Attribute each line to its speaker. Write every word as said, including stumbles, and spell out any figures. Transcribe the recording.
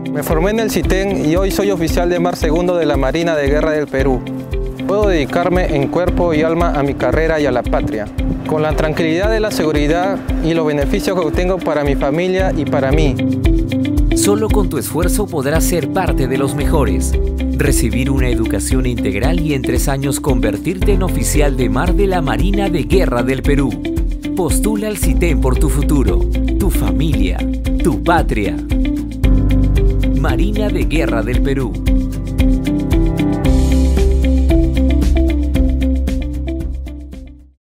Speaker 1: Me formé en el CITEN y hoy soy oficial de mar segundo de la Marina de Guerra del Perú. Puedo dedicarme en cuerpo y alma a mi carrera y a la patria, con la tranquilidad de la seguridad y los beneficios que obtengo para mi familia y para mí.
Speaker 2: Solo con tu esfuerzo podrás ser parte de los mejores, recibir una educación integral y en tres años convertirte en oficial de mar de la Marina de Guerra del Perú. Postula al CITEN por tu futuro, tu familia, tu patria. Marina de Guerra del Perú.